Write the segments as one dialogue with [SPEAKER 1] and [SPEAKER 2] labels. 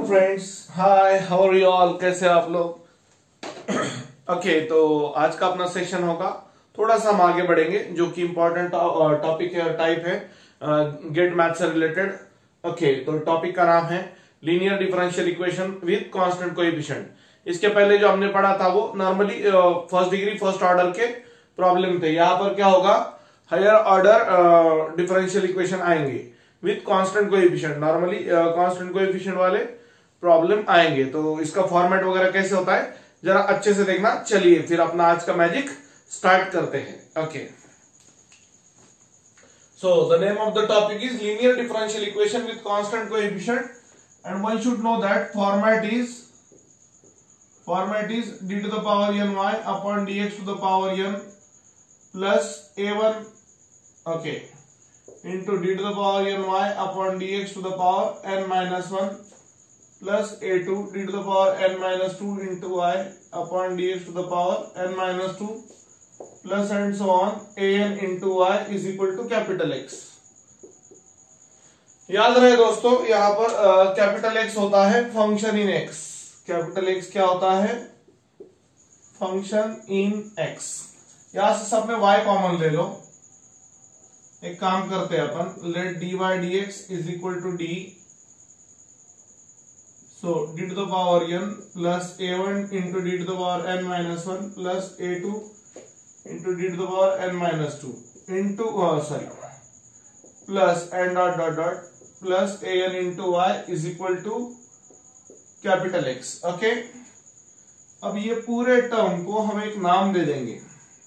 [SPEAKER 1] Friends, hi, how are you all? कैसे हैं आप लोग? ओके, तो आज का अपना सेशन होगा, थोड़ा सा हम आगे बढ़ेंगे जो कि इंपॉर्टेंट टॉपिक है, टाइप है गेट मैथ से रिलेटेड। ओके, तो टॉपिक का नाम है linear differential equation with constant coefficient. इसके पहले जो हमने पढ़ा था वो normally first degree first order के प्रॉब्लम थे। यहां पर क्या होगा, हायर ऑर्डर डिफरेंशियल इक्वेशन आएंगे with constant coefficient. Normally constant coefficient वाले प्रॉब्लम आएंगे। तो इसका फॉर्मेट वगैरह कैसे होता है जरा अच्छे से देखना। चलिए फिर अपना आज का मैजिक स्टार्ट करते हैं। Okay, so the name of the topic is linear differential equation with constant coefficient, and one should know that format is d to the power n y upon dx to the power n plus a1 okay into d to the power n y upon dx to the power n minus 1 plus a2 d to the power n minus 2 into y upon dx to the power n minus 2 plus and so on an into y is equal to capital X। याद रहे दोस्तों, यहां पर capital X होता है function in X। Capital X क्या होता है? Function in X। यहां से सब में y कॉमन ले लो। एक काम करते हैं अपन, let dy dx is equal to d, so d to the power n plus a1 into d to the power n minus 1 plus a2 into d to the power n minus 2 into plus and dot plus an into y is equal to capital X। Okay, अब ये पूरे term को हम एक नाम दे देंगे,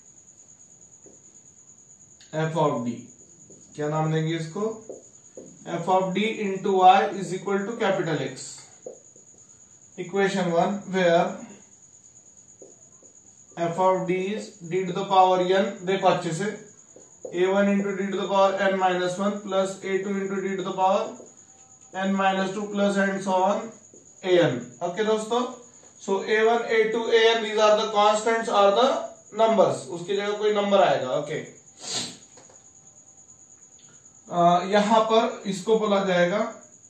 [SPEAKER 1] f of d। क्या नाम देंगे इसको? f of d into y is equal to capital X। Equation 1 where f of d is d to the power n, देखो अच्छे से, a1 into d to the power n minus 1 plus a2 into d to the power n minus 2 plus and so on an। Okay दोस्तों, so a1 a2 an these are the constants or the numbers, उसकी जगह कोई number आएगा। Okay, यहां पर इसको बोला जाएगा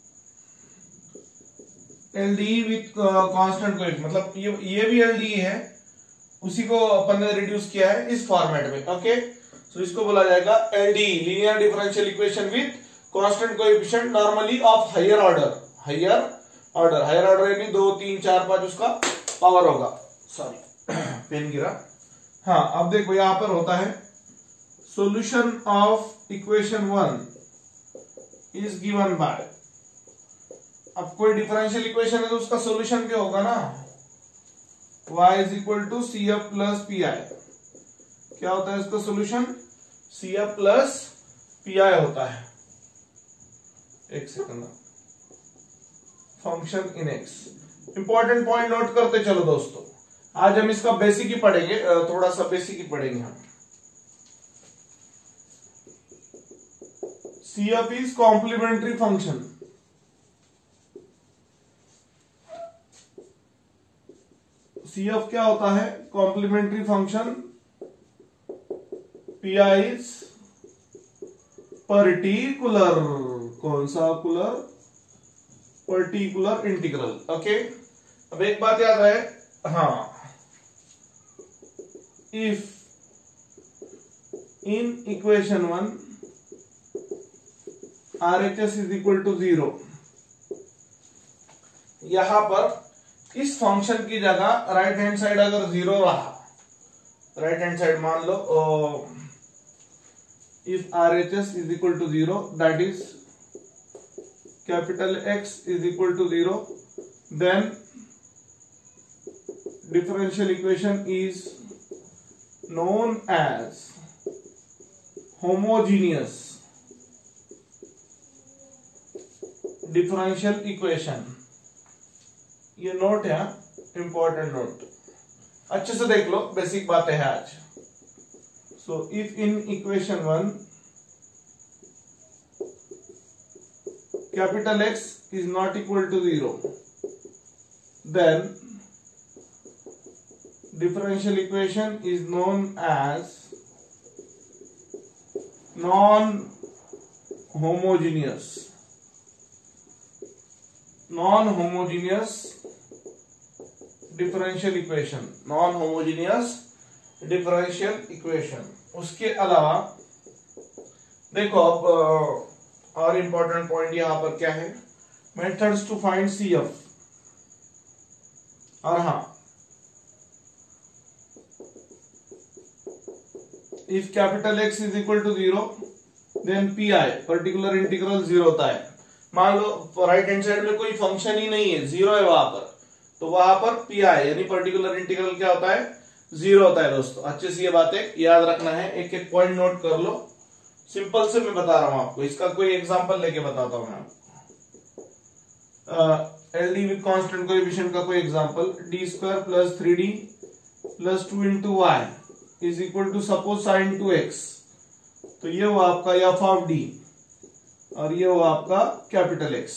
[SPEAKER 1] LDE विथ कांस्टेंट कोएफिशिएंट, मतलब ये भी LDE है, उसी को अपन ने रिड्यूस किया है इस फॉर्मेट में। ओके, सो इसको बोला जाएगा LDE, linear differential equation with constant coefficient, normally of higher order. Higher order यानी 2 3 4 5 उसका पावर होगा। सॉरी पेन गिरा। हाँ, अब देखो यहां पर होता है solution of equation 1 is given by, अब कोई डिफरेंशियल इक्वेशन है तो उसका सॉल्यूशन क्या होगा ना, y is equal to CF plus PI। क्या होता है इसका सॉल्यूशन? CF plus PI होता है। एक second, function in X। Important point note करते चलो दोस्तों, आज हम इसका बेसिक ही पढ़ेंगे, थोड़ा सा बेसिक ही पढ़ेंगे हम। CF is complementary function. CF क्या होता है? Complementary function. PI is particular, कौन सा कुलर? Particular integral. ओके, अब एक बात याद है, हाँ, if in equation 1 RHS is equal to 0, यहां पर इस फंक्शन की जगह राइट हैंड साइड अगर 0 रहा, राइट हैंड साइड मान लो if RHS is equal to 0 that is capital X is equal to 0, then differential equation is known as homogeneous differential equation. ये नोट है, इंपॉर्टेंट नोट, अच्छे से देख लो, बेसिक बातें हैं आज। So if in equation 1 capital X is not equal to 0, then differential equation is known as non homogeneous non homogeneous differential equation, non homogeneous differential equation. उसके अलावा देखो अब और इंपॉर्टेंट पॉइंट यहां पर क्या है, मेथड्स टू फाइंड CF। और हाँ, if capital X is equal to 0 then PI particular integral 0 होता है। मान लो राइट हैंड साइड में कोई फंक्शन ही नहीं है, 0 है वहां पर, तो वहां पर PI यानी पर्टिकुलर इंटीग्रल क्या होता है, 0 होता है। दोस्तों अच्छे से ये बातें याद रखना है, एक एक पॉइंट नोट कर लो। सिंपल से मैं बता रहा हूं आपको, इसका कोई एग्जांपल लेके बताता हूं मैं आपको। LD विद कांस्टेंट कोएफिशिएंट का कोई example, d² plus 3D plus 2 into y is equal to suppose sin 2x। तो ये हुआ आपका f ऑफ d और ये हुआ आपका कैपिटल X।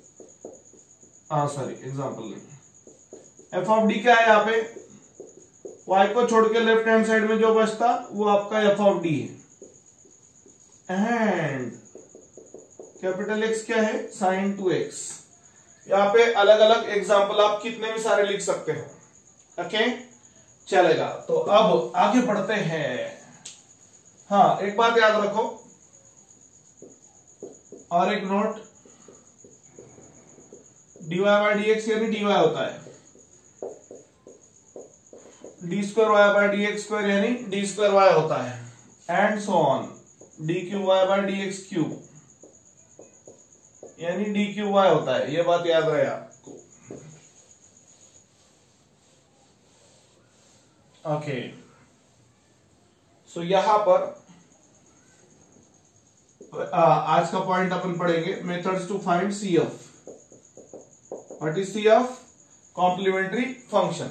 [SPEAKER 1] सॉरी एग्जांपल नहीं, f ऑफ d क्या है यहाँ पे, y को छोड़ के लेफ्ट हैंड साइड में जो बचता वो आपका f ऑफ d है, एंड कैपिटल X क्या है, sin 2x। यहाँ पे अलग अलग एग्जाम्पल आप कितने भी सारे लिख सकते हो, ओके चलेगा। तो अब आगे बढ़ते हैं। हाँ एक बात याद रखो और एक नोट, dy बाय dx यानी dy होता है, d² y बाय dx² यानी d² y होता है, and so on, d³ y by dx cube यानी d³ y होता है। ये बात याद रहे आपको, ओके। सो यहां पर आज का पॉइंट अपन पढ़ेंगे, methods to find CF। What is CF? Complementary function.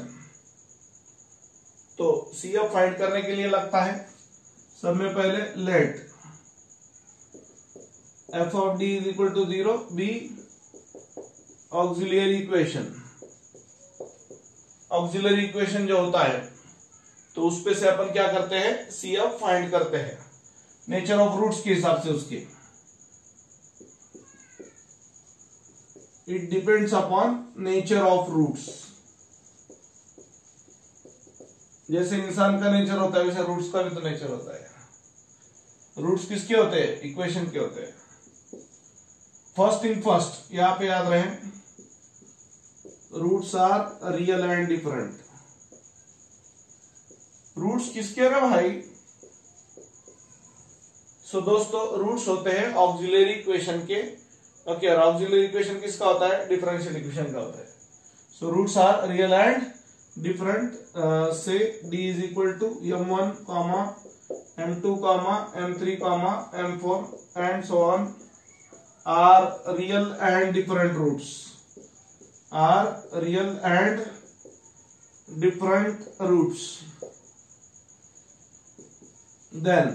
[SPEAKER 1] तो CF फाइंड करने के लिए लगता है सब में पहले let f of d is equal to 0 be auxiliary equation। Auxiliary equation जो होता है तो उस पे से अपन क्या करते हैं, CF फाइंड करते हैं नेचर ऑफ रूट्स के हिसाब से उसके। It depends upon nature of roots. जैसे इंसान का नेचर होता है वैसे रूट्स का भी तो नेचर होता है। रूट्स किसके होते हैं, इक्वेशन के होते हैं। फर्स्ट थिंग फर्स्ट, यहां पे याद रहे, roots are real and different. Roots किसके रहे भाई? सो दोस्तों रूट्स होते हैं ऑक्सिलरी इक्वेशन के, ओके। और ऑक्सिलरी इक्वेशन किसका होता है, डिफरेंशियल इक्वेशन का होता है। So roots are real and different. से d is equal to m1 comma m2 comma m3 comma m4 and so on are real and different roots, are real and different roots। Then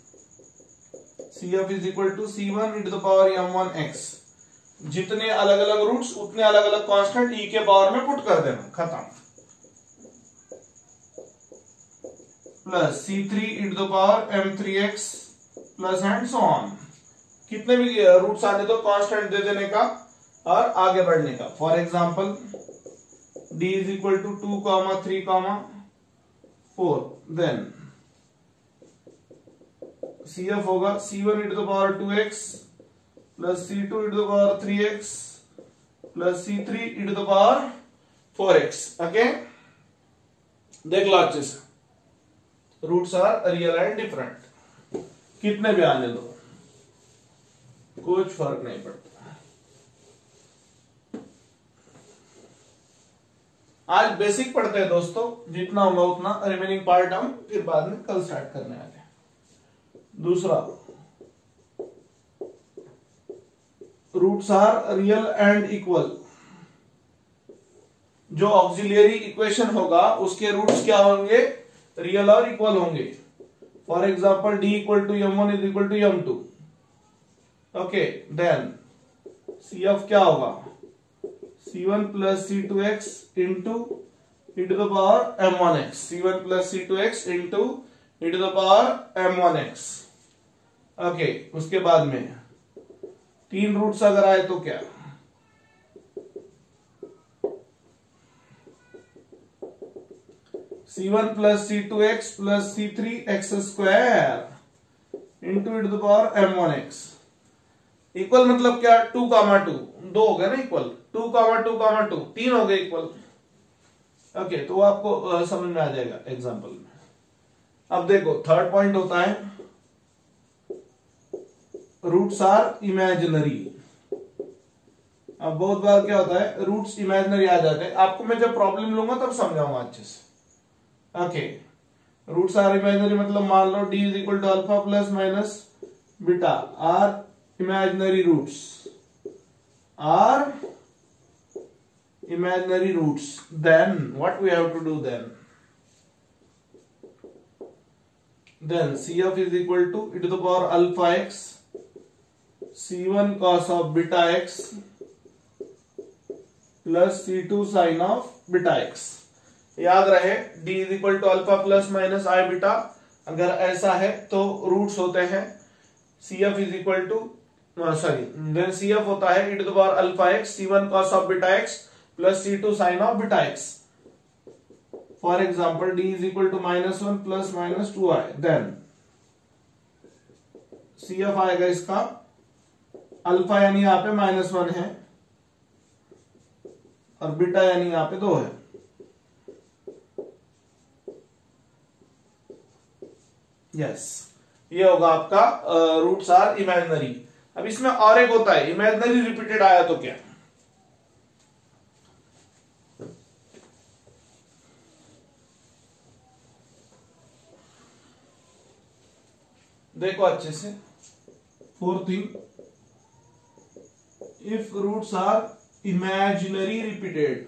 [SPEAKER 1] CF is equal to C1 e to the power m1x। जितने अलग अलग roots उतने अलग अलग constant e के power में put कर देना, खत्म। Plus C3 e to the power m3x plus and so on. कितने भी रूट्स आने तो कांस्टेंट दे देने का और आगे बढ़ने का। For example d is equal to 2 comma 3 comma 4, then CF होगा C1 e to the power 2x plus C2 e to the power 3x plus C3 e to the power 4x, okay. देख लो अच्छे से, roots are real and different, कितने भी आने दो कुछ फर्क नहीं पड़ता। आज बेसिक पढ़ते हैं दोस्तों, जितना होगा उतना, रिमेनिंग पार्ट हम फिर बाद में कल स्टार्ट करने वाले हैं। दूसरा, roots are real and equal. जो ऑक्सिलरी इक्वेशन होगा उसके रूट्स क्या होंगे, रियल और इक्वल होंगे। For example d equal to m1 is equal to m2, okay. Then CF क्या होगा, C1 plus C2x into e to the power m1x, C1 plus C2x into e to the power m1x, okay. उसके बाद में तीन roots अगर आए तो क्या, C1 plus C2x plus C3x square into e to the power m1x equal मतलब क्या 2, 2 हो गया ना इक्वल 2, 2, 3 हो गए इक्वल। ओके, तो आपको समझ में आ जाएगा एग्जांपल में। अब देखो थर्ड पॉइंट होता है रूट्स आर इमेजिनरी। अब बहुत बार क्या होता है रूट्स इमेजिनरी आ जाते हैं, आपको मैं जब प्रॉब्लम लूंगा तब समझाऊंगा अच्छे से। ओके, रूट्स आर इमेजिनरी मतलब मान लो d is equal to alpha plus minus beta are imaginary roots then what we have to do then CF is equal to e to the power alpha x C1 cos of beta x plus C2 sin of beta x। याद रहे d is equal to alpha plus minus i beta, अगर ऐसा है तो roots होते हैं CF is equal to then CF होता है e to the power alpha x C1 cos of beta x plus C2 sin of beta x। For example, d is equal to -1 plus -2i, then CF आएगा इसका alpha यानी यहाँ पे -1 है और beta यानी यहाँ पे 2 है। यस, ये होगा आपका रूट्स आर इमेजिनरी। अब इसमें और एक होता है इमेजिनरी रिपीटेड आया तो क्या, देखो अच्छे से। Fourth thing, if roots are imaginary repeated,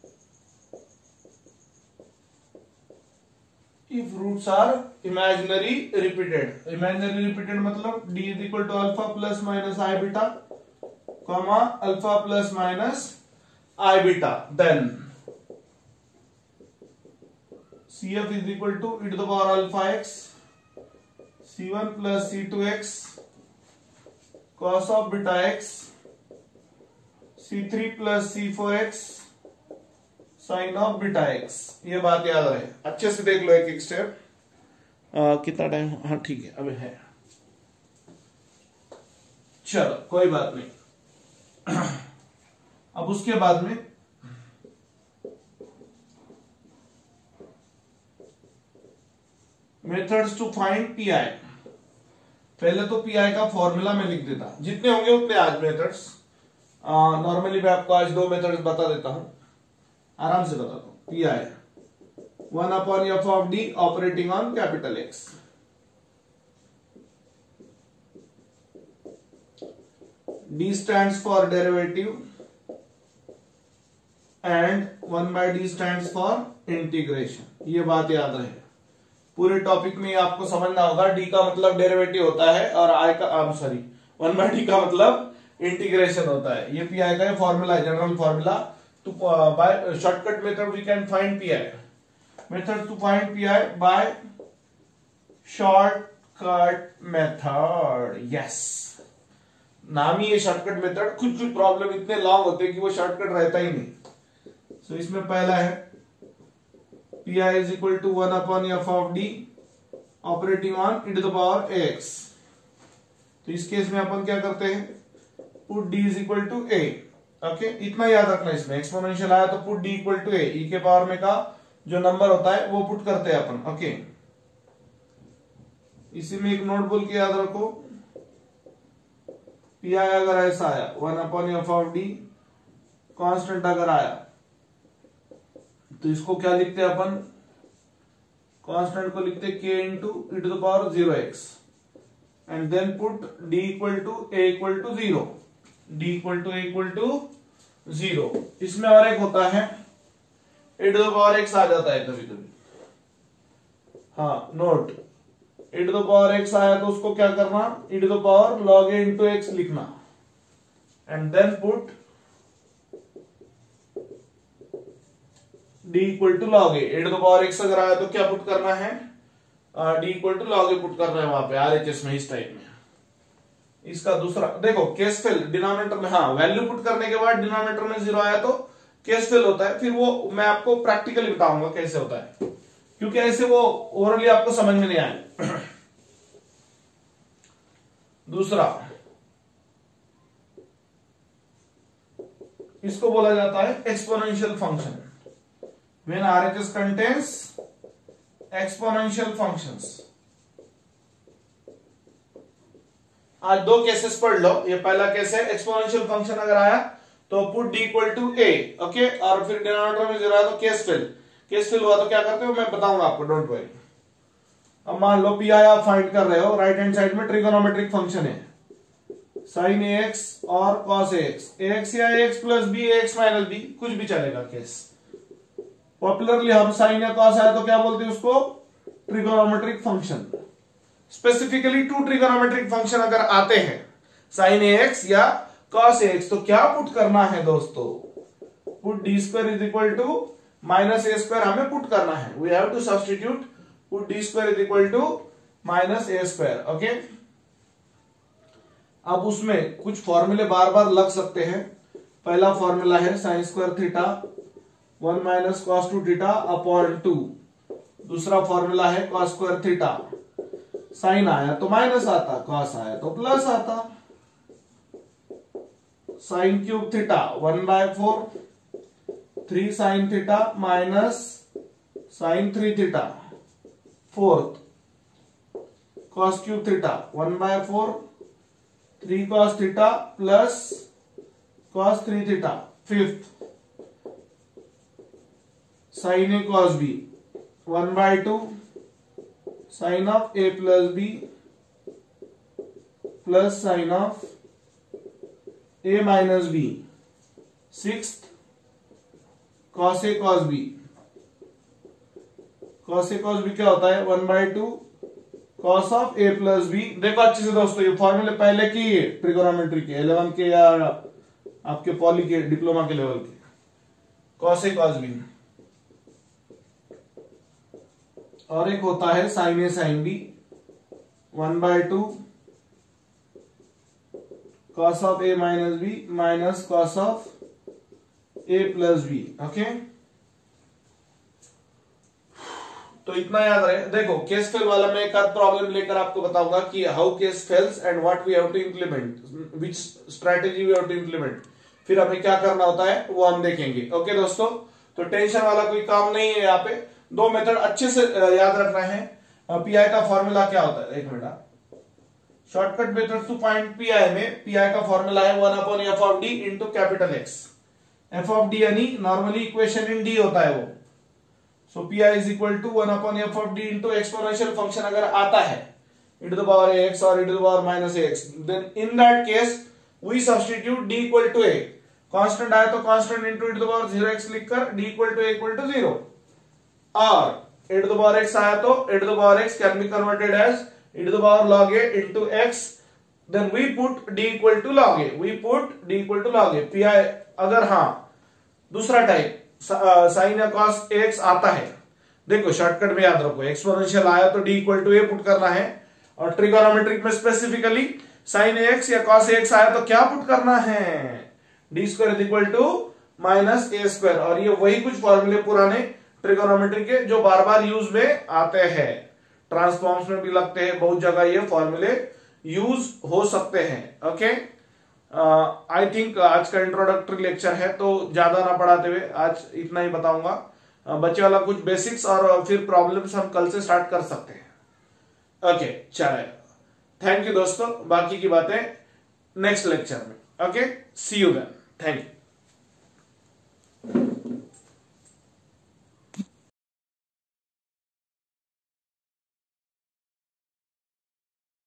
[SPEAKER 1] if roots are imaginary repeated मतलब d is equal to alpha plus minus I beta comma alpha plus minus I beta, then CF is equal to e to the power alpha x C1 plus C2x cos of beta x C3 plus C4x sine of beta x. ये बात याद रहे, अच्छे से देख लो एक एक step. कितना टाइम, हाँ ठीक है अभी है, चलो कोई बात नहीं। अब उसके बाद में मेथड्स टू फाइंड पीआई। पहले तो पीआई का फॉर्मूला में लिख देता, जितने होंगे उतने आज मेथड्स। नॉर्मली मैं आपको आज 2 मेथड्स बता देता हूं, आराम से बताता हूं। P i 1 upon f of d operating on capital x. D stands for derivative and 1 by d stands for integration. ये बात याद रहे, पूरे टॉपिक में आपको समझना होगा। डी का मतलब डेरिवेटिव होता है और आई का 1 बाय डी का मतलब इंटीग्रेशन होता है। ये पी आई का फॉर्मूला है, general formula. To by shortcut method we can find PI. Methods to find PI by shortcut method. Yes. नाम ही ये शॉर्टकट मेथड। कुछ प्रॉब्लम इतने लॉन्ग होते हैं कि वो शॉर्टकट रहता ही नहीं। So इसमें पहला है PI is equal to 1 upon f of d operating on e to the power ax। तो इस केस में अपन क्या करते हैं, put d is equal to a। Okay, इतना याद रखना। इसमें एक्सपोनेंशियल आया तो put d equal to a, e के पावर में का जो नंबर होता है वो पुट करते हैं अपन। ओके, इसी में एक नोट बोल के याद रखो, पी आई अगर ऐसा आया 1 upon f of d, constant अगर आया तो इसको क्या लिखते हैं अपन, कांस्टेंट को लिखते के into e to the power 0x and then put d equal to a equal to 0, d equal to a equal to 0। इसमें और एक होता है e to the power x आ जाता है कभी कभी। हाँ note, e to the power x आया तो उसको क्या करना, e to the power log a into x लिखना and then put d equal to log a। e to the power x अगर आया तो क्या पुट करना है, d equal to log a put करना है वहां पे RHS में, इस टाइप में। इसका दूसरा देखो केस फेल, डिनोमिनेटर में हाँ वैल्यू पुट करने के बाद डिनोमिनेटर में 0 आया तो केस फेल होता है। फिर वो मैं आपको प्रैक्टिकली बताऊंगा कैसे होता है। क्योंकि ऐसे वो ओरली आपको समझ में नहीं आए। दूसरा, इसको बोला जाता है exponential function. When RHS contains exponential functions. आज दो केसेस पढ़ लो। ये पहला केस है, एक्सपोनेंशियल फंक्शन अगर आया तो put d equal to a, okay, और फिर डिनोमिनेटर में 0 आया तो केस फिल हुआ तो क्या करते हो मैं बताऊंगा आपको, डोंट वरी। अब मान लो पी आई आप फाइंड कर रहे हो, राइट हैंड साइड में ट्रिगोनोमेट्रिक फंक्शन है, साइन ax और कॉस ax या ax plus b, ax minus b, कुछ भी चलेगा केस। पॉपुलरली हम साइन या कॉस आया तो क्या बोलते हैं उसको, trigonometric function. Specifically to trigonometric function अगर आते हैं, साइन ax या कॉस ax, तो क्या पुट करना है दोस्तों, put d square is equal to minus a square हमें पुट करना है। We have to substitute put d square is equal to minus a square, okay. अब उसमें कुछ फॉर्मूले बार बार लग सकते हैं। पहला फॉर्मूला है sine square theta 1 minus cos 2 theta upon 2। दूसरा फॉर्मूला है कॉस स्क्वायर थीटा, साइन आया तो माइनस आता, कॉस आया तो प्लस आता। Sine cube theta 1/4, 3 sine theta minus sine 3 theta. Fourth, cos cube theta 1/4, 3 cos theta plus cos 3 theta. Fifth, sine a cos b 1/2, sine of a plus b plus sine of a minus b. Sixth, cos a cos b. Cos a cos b क्या होता है, 1/2 cos of a plus b. देखो अच्छे से दोस्तों, ये फॉर्मूले पहले की है ट्रिगोनोमेट्री के, 11 के या आपके पॉली के डिप्लोमा के लेवल के। Cos a cos b. और एक होता है sine a sine b 1/2 cos of a minus b minus cos of a plus b, okay. तो इतना याद रहे। देखो केस फेल वाला मैं एक आध प्रॉब्लम लेकर आपको बताऊंगा कि how case fails and what we have to implement, which strategy we have to implement, फिर हमें क्या करना होता है वो हम देखेंगे, ओके दोस्तों। तो टेंशन वाला कोई काम नहीं है। यहाँ पे दो मेथड अच्छे से याद रखना है। पीआई का फॉर्मूला क्या होता है, एक minute, shortcut method to find PI में पीआई का फॉर्मूला है 1/f of d into capital x. F of d यानी नॉर्मली इक्वेशन इन डी होता है वो। So PI is equal to 1/f of d into exponential function अगर आता है e to the power ax और e to the power minus ax, then in that case we substitute d equal to a। Constant आया तो constant into e to the power 0x लिखकर d equal to a equal to 0, और e to the power x आया तो e to the power x can be converted as e to the power log a into x, then we put d equal to log a, we put d equal to log a। pi अगर हाँ दूसरा type sine या cos ax आता है, देखो shortcut में याद रखो, एक्सपोनेंशियल आया तो d equal to a put करना है, और ट्रिगोनोमेट्रिक में स्पेसिफिकली साइन ax या कॉस ax आया तो क्या पुट करना है, d square is equal to minus a square. और ये वही कुछ फॉर्मूले पुराने ट्रिगोनोमेट्री के जो बार बार यूज में आते हैं, ट्रांसफॉर्म्स में भी लगते हैं, बहुत जगह ये फॉर्मूले यूज हो सकते हैं, ओके। आई थिंक आज का इंट्रोडक्टरी लेक्चर है तो ज्यादा ना पढ़ाते हुए आज इतना ही बताऊंगा। बच्चे वाला कुछ बेसिक्स और फिर प्रॉब्लम्स हम कल से स्टार्ट कर सकते हैं, ओके। चलेगा, थैंक यू दोस्तों, बाकी की बातें नेक्स्ट लेक्चर में, okay. See you then, thank you.